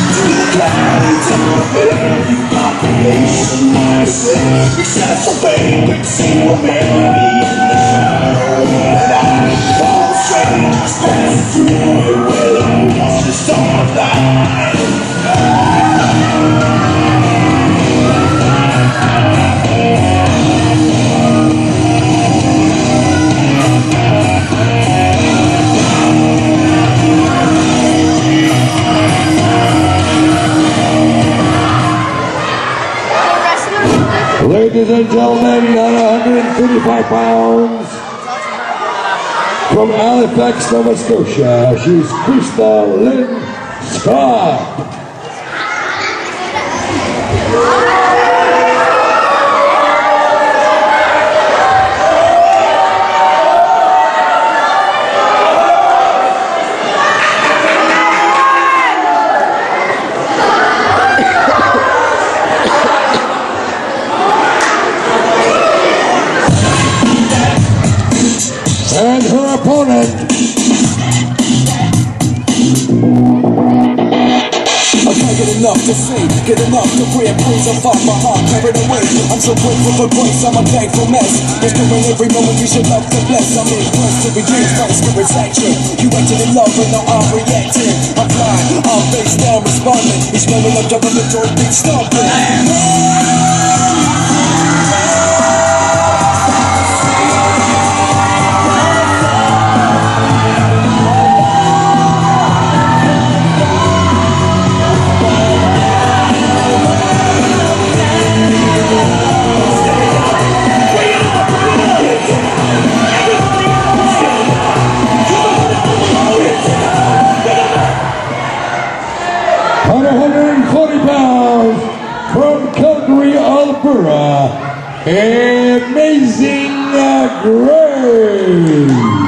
Ladies and gentlemen, at 135 pounds, from Halifax, Nova Scotia, she's Krista Lynn Scott. And her opponent, I can't get enough to see, get enough to pray and praise and find my heart carried away. I'm so grateful for grace, I'm a thankful mess. It's during every moment you should love to bless. I'm impressed to be dreams by the spirit's action. You acted in love and now I'm reacting. I'm flying, I'm face down responding. Each moment I'm jumping the door, big stomping. on 140 pounds from Calgary, Alberta, Amazing Grace.